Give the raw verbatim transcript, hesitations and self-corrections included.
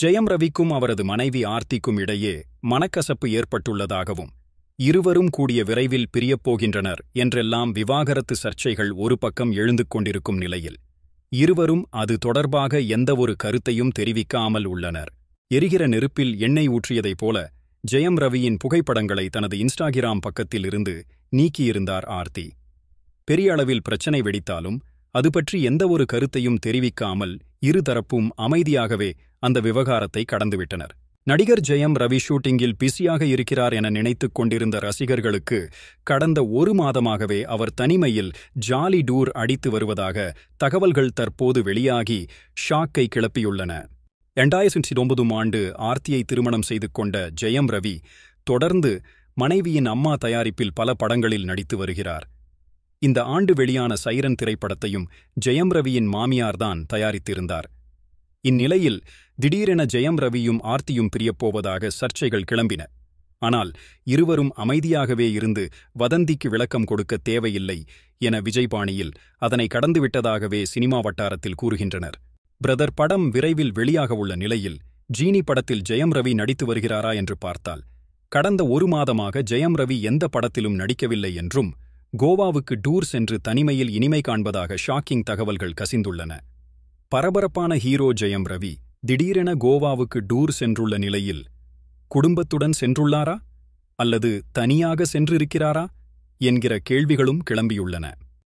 ஜெயம் ரவிக்கும் அவரது மனைவி ஆர்த்திக்கும் இடையே மனக்கசப்பு ஏற்பட்டுள்ளதாகவும் இருவரும் கூடிய விரைவில் பிரியப்போகின்றனர் என்றெல்லாம் விவாகரத்து சர்ச்சைகள் ஒரு பக்கம் எழுந்து கொண்டிருக்கும் நிலையில் இருவரும் அது தொடர்பாக எந்தவொரு கருத்தையும் தெரிவிக்காமல் உள்ளனர். எரிகிற நெருப்பில் எண்ணெய் ஊற்றியதைப் போல ஜெயம் ரவியின் புகைப்படங்களை தனது இன்ஸ்டாகிராம் பக்கத்தில் இருந்து நீக்கியிருந்தார் ஆர்த்தி. பெரிய அளவில் பிரச்சனை வெடித்தாலும் அது பற்றி எந்தவொரு கருத்தையும் தெரிவிக்காமல் இருதரப்பும் அமைதியாகவே அந்த விவகாரத்தை கடந்துவிட்டனர். நடிகர் ஜெயம் ரவி ஷூட்டிங்கில் பிஸியாக இருக்கிறார் என நினைத்துக் கொண்டிருந்த ரசிகர்களுக்கு கடந்த ஒரு மாதமாகவே அவர் தனிமையில் ஜாலி டூர் அடித்து வருவதாக தகவல்கள் தற்போது வெளியாகி ஷாக்கை கிளப்பியுள்ளன. இரண்டாயிரத்தி ஒன்பதாம் ஆண்டு ஆர்த்தியை திருமணம் செய்து கொண்ட ஜெயம் ரவி தொடர்ந்து மனைவியின் அம்மா தயாரிப்பில் பல படங்களில் நடித்து வருகிறார். இந்த ஆண்டு வெளியான சைரன் திரைப்படத்தையும் ஜெயம் ரவியின் மாமியார்தான் தயாரித்திருந்தார். இந்நிலையில் திடீரென ஜெயம் ரவியும் ஆர்த்தியும் பிரியப்போவதாக சர்ச்சைகள் கிளம்பின. ஆனால் இருவரும் அமைதியாகவே இருந்து வதந்திக்கு விளக்கம் கொடுக்க தேவையில்லை என விஜய் பாணியில் அதனை கடந்துவிட்டதாகவே சினிமா வட்டாரத்தில் கூறுகின்றனர். பிரதர் படம் விரைவில் வெளியாக உள்ள நிலையில் ஜீனி படத்தில் ஜெயம் ரவி நடித்து வருகிறாரா என்று பார்த்தால் கடந்த ஒரு மாதமாக ஜெயம் ரவி எந்த படத்திலும் நடிக்கவில்லை என்றும் கோவாவுக்கு டூர் சென்று தனிமையில் இனிமை காண்பதாக ஷாக்கிங் தகவல்கள் கசிந்துள்ளன. பரபரப்பான ஹீரோ ஜெயம் ரவி திடீரென கோவாவுக்கு டூர் சென்றுள்ள நிலையில் குடும்பத்துடன் சென்றுள்ளாரா அல்லது தனியாக சென்றிருக்கிறாரா என்கிற கேள்விகளும் கிளம்பியுள்ளன.